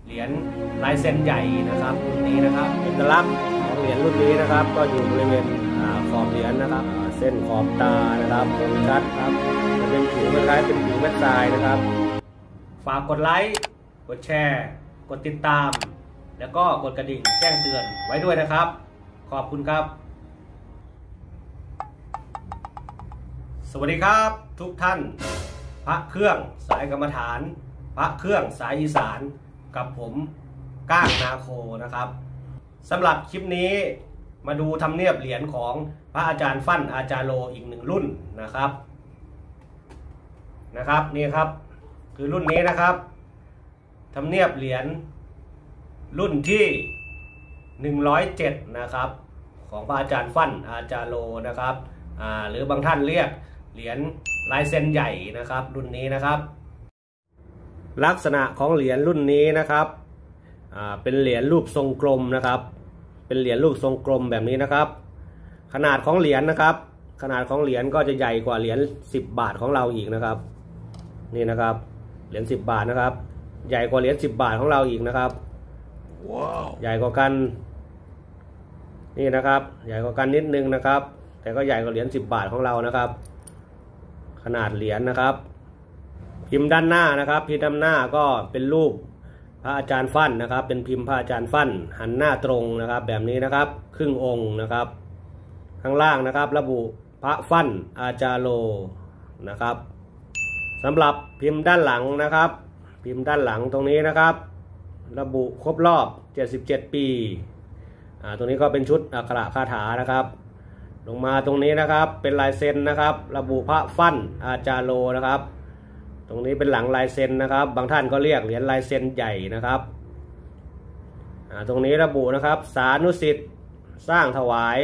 เหรียญลายเซ็นใหญ่นะครับรุ่นนี้นะครับเอกลักษณ์ของเหรียญรุ่นนี้นะครับก็อยู่บริเวณขอบเหรียญนะครับเส้นขอบตานะครับคมชัดครับจะเป็นผิวคล้ายเป็นผิวแม็กไซน์นะครับฝากกดไลค์กดแชร์กดติดตามแล้วก็กดกระดิ่งแจ้งเตือนไว้ด้วยนะครับขอบคุณครับสวัสดีครับทุกท่านพระเครื่องสายกรรมฐานพระเครื่องสายอีสานกับผมก้างนาโคนะครับสำหรับคลิปนี้มาดูทำเนียบเหรียญของพระอาจารย์ฟั่นอาจารย์โลอีกหนึ่งรุ่นนะครับนี่ครับคือรุ่นนี้นะครับทำเนียบเหรียญรุ่นที่107นะครับของพระอาจารย์ฟั่นอาจารย์โลนะครับหรือบางท่านเรียกเหรียญลายเซ็นใหญ่นะครับรุ่นนี้นะครับลักษณะของเหรียญรุ่นนี้นะครับเป็นเหรียญรูปทรงกลมนะครับเป็นเหรียญรูปทรงกลมแบบนี้นะครับขนาดของเหรียญนะครับขนาดของเหรียญก็จะใหญ่กว่าเหรียญ10 บาทของเราอีกนะครับนี่นะครับเหรียญ10 บาทนะครับใหญ่กว่าเหรียญ10 บาทของเราอีกนะครับว้าวใหญ่กว่ากันนี่นะครับใหญ่กว่ากันนิดนึงนะครับแต่ก็ใหญ่กว่าเหรียญ10 บาทของเรานะครับขนาดเหรียญนะครับพิมพ์ด้านหน้านะครับพิมพ์ด้านหน้าก็เป็นรูปพระอาจารย์ฟั่นนะครับเป็นพิมพ์พระอาจารย์ฟั่นหันหน้าตรงนะครับแบบนี้นะครับครึ่งองค์นะครับข้างล่างนะครับระบุพระฟั่นอาจารย์โลนะครับสำหรับพิมพ์ด้านหลังนะครับพิมพ์ด้านหลังตรงนี้นะครับระบุครบรอบ77 ปีตรงนี้ก็เป็นชุดอักขระคาถานะครับลงมาตรงนี้นะครับเป็นลายเซ็นนะครับระบุพระฟั่นอาจารย์โลนะครับตรงนี้เป็นหลังลายเซ็นนะครับบางท่านก็เรียกเหรียญลายเซ็นใหญ่นะครับตรงนี้ระบุนะครับสานุสิทธิ์สร้างถวาย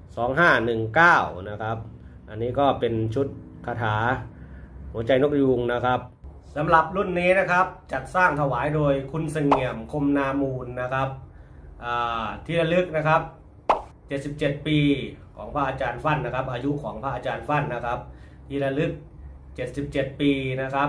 2519นะครับอันนี้ก็เป็นชุดคาถาหัวใจนกยูงนะครับสำหรับรุ่นนี้นะครับจัดสร้างถวายโดยคุณเสงี่ยมคมนามูลนะครับที่ระลึกนะครับ77 ปีของพระอาจารย์ฟั่นนะครับอายุของพระอาจารย์ฟั่นนะครับที่ระลึก77 ปีนะครับ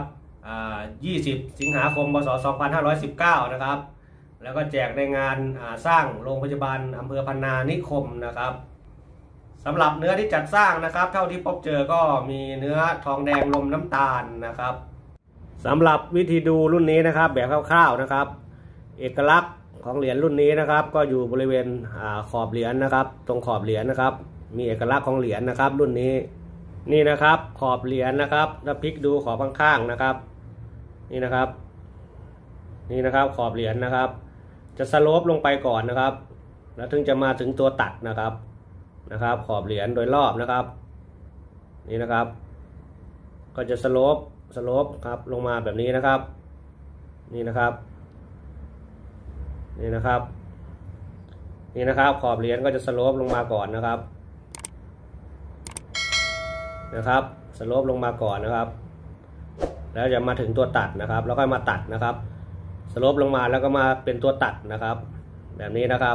20 สิงหาคม พ.ศ. 2519นะครับแล้วก็แจกในงานสร้างโรงพยาบาลอำเภอพรรณานิคมนะครับสำหรับเนื้อที่จัดสร้างนะครับเท่าที่พบเจอก็มีเนื้อทองแดงลมน้ำตาลนะครับสำหรับวิธีดูรุ่นนี้นะครับแบบคร่าวๆนะครับเอกลักษณ์ของเหรียญรุ่นนี้นะครับก็อยู่บริเวณขอบเหรียญนะครับตรงขอบเหรียญนะครับมีเอกลักษณ์ของเหรียญนะครับรุ่นนี้นี่นะครับขอบเหรียญนะครับถ้าพลิกดูขอบข้างๆนะครับนี่นะครับขอบเหรียญนะครับจะสโลปลงไปก่อนนะครับแล้วถึงจะมาถึงตัวตัดนะครับขอบเหรียญโดยรอบนะครับนี่นะครับก็จะสโลปครับลงมาแบบนี้นะครับนี่นะครับขอบเหรียญก็จะสโลปลงมาก่อนนะครับสโลปลงมาก่อนนะครับแล้วจะมาถึงตัวตัดนะครับแล้วก็มาตัดนะครับสโลปลงมาแล้วก็มาเป็นตัวตัดนะครับแบบนี้นะครับ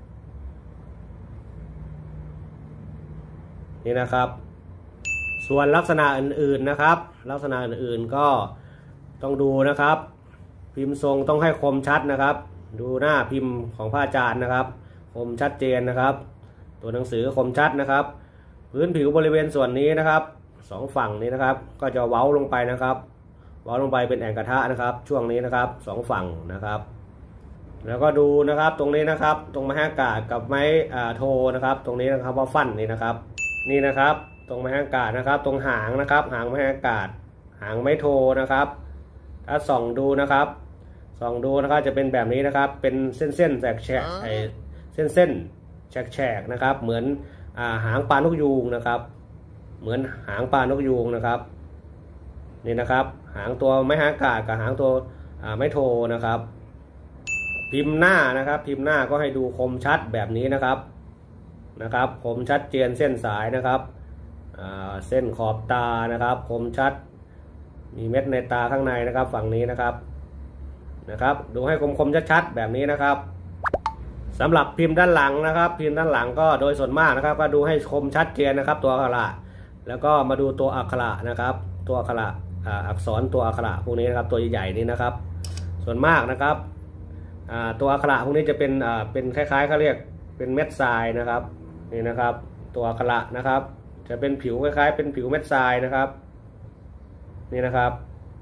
นี่นะครับส่วนลักษณะอื่นๆนะครับลักษณะอื่นๆก็ต้องดูนะครับพิมพ์ทรงต้องให้คมชัดนะครับดูหน้าพิมพ์ของพระอาจารย์นะครับคมชัดเจนนะครับตัวหนังสือคมชัดนะครับพื้นผิวบริเวณส่วนนี้นะครับ2 ฝั่งนี้นะครับก็จะเว้าลงไปนะครับเว้าลงไปเป็นแอ่งกระทะนะครับช่วงนี้นะครับ2 ฝั่งนะครับแล้วก็ดูนะครับตรงนี้นะครับตรงไม้อากาศกับไม้โทนะครับตรงนี้นะครับว่าฟั่นนี่นะครับตรงไม้อากาศนะครับตรงหางนะครับหางไม้อากาศหางไม้โทนะครับถ้าส่องดูนะครับจะเป็นแบบนี้นะครับเป็นเส้นๆแฉกเส้นแฉกนะครับเหมือนหางปลานกยูงนะครับเหมือนหางปลานกยูงนะครับนี่นะครับหางตัวไม้อากาศกับหางตัวไม้โทนะครับพิมพ์หน้านะครับพิมพ์หน้าก็ให้ดูคมชัดแบบนี้นะครับคมชัดเจนเส้นสายนะครับเส้นขอบตานะครับคมชัดมีเม็ดในตาข้างในนะครับฝั่งนี้นะครับดูให้คมชัดๆแบบนี้นะครับสำหรับพิมพ์ด้านหลังนะครับพิมพ์ด้านหลังก็โดยส่วนมากนะครับก็ดูให้คมชัดเจนนะครับตัวอักขระแล้วก็มาดูตัวอักขระนะครับตัวอักขระอักษรตัวอักขระพวกนี้นะครับตัวใหญ่ๆนี้นะครับส่วนมากนะครับตัวอักขระพวกนี้จะเป็นคล้ายๆเขาเรียกเป็นเม็ดทรายนะครับนี่นะครับตัวอักขระนะครับจะเป็นผิวคล้ายๆเป็นผิวเม็ดทรายนะครับนี่นะครับ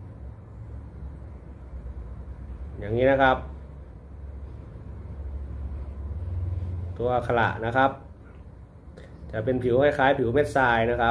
อย่างนี้นะครับตัวอักขระนะครับจะเป็นผิวคล้ายๆผิวเม็ดทรายนะครับ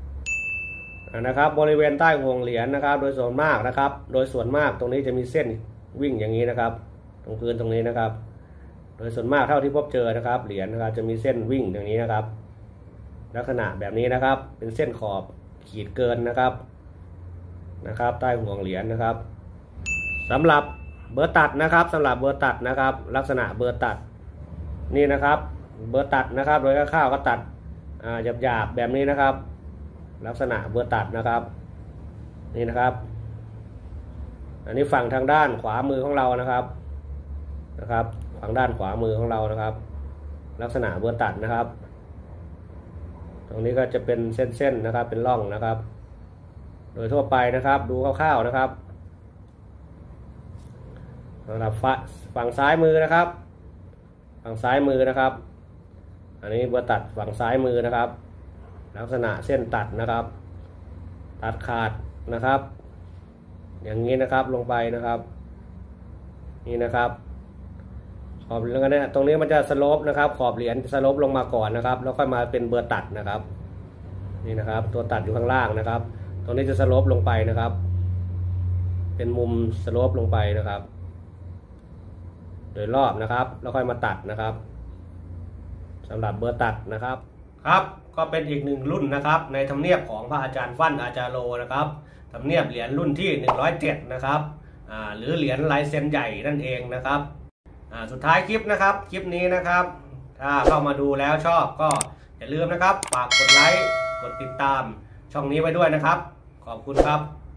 บริเวณใต้ห่วงเหรียญนะครับโดยส่วนมากนะครับโดยส่วนมากตรงนี้จะมีเส้นวิ่งอย่างนี้นะครับตรงพื้นตรงนี้นะครับโดยส่วนมากเท่าที่พบเจอนะครับเหรียญนะครับจะมีเส้นวิ่งอย่างนี้นะครับลักษณะแบบนี้นะครับเป็นเส้นขอบขีดเกินนะครับใต้ห่วงเหรียญนะครับสำหรับเบอร์ตัดนะครับสำหรับเบอร์ตัดนะครับลักษณะเบอร์ตัดนี่นะครับเบอร์ตัดนะครับโดยคร่าวๆก็ตัดหยาบๆแบบนี้นะครับลักษณะเบอร์ตัดนะครับนี่นะครับอันนี้ฝั่งทางด้านขวามือของเรานะครับฝั่งด้านขวามือของเรานะครับลักษณะเบอร์ตัดนะครับตรงนี้ก็จะเป็นเส้นๆนะครับเป็นร่องนะครับโดยทั่วไปนะครับดูคร่าวๆนะครับสำหรับฝั่งซ้ายมือนะครับฝั่งซ้ายมือนะครับอันนี้เบอร์ตัดฝั่งซ้ายมือนะครับลักษณะเส้นตัดนะครับตัดขาดนะครับอย่างนี้นะครับลงไปนะครับนี่นะครับขอบแล้วก็เนี่ยตรงนี้มันจะสโลปนะครับขอบเหรียญสโลปลงมาก่อนนะครับแล้วค่อยมาเป็นเบอร์ตัดนะครับนี่นะครับตัวตัดอยู่ข้างล่างนะครับตรงนี้จะสโลปลงไปนะครับเป็นมุมสโลปลงไปนะครับโดยรอบนะครับแล้วค่อยมาตัดนะครับสำหรับเบอร์ตัดนะครับก็เป็นอีกหนึ่งรุ่นนะครับในธรรมเนียบของพระอาจารย์ฟั่นอาจารย์โลนะครับธรรมเนียบเหรียญรุ่นที่107นะครับหรือเหรียญลายเซ็นใหญ่นั่นเองนะครับสุดท้ายคลิปนี้นะครับถ้าเข้ามาดูแล้วชอบก็อย่าลืมนะครับฝากกดไลค์กดติดตามช่องนี้ไว้ด้วยนะครับขอบคุณครับ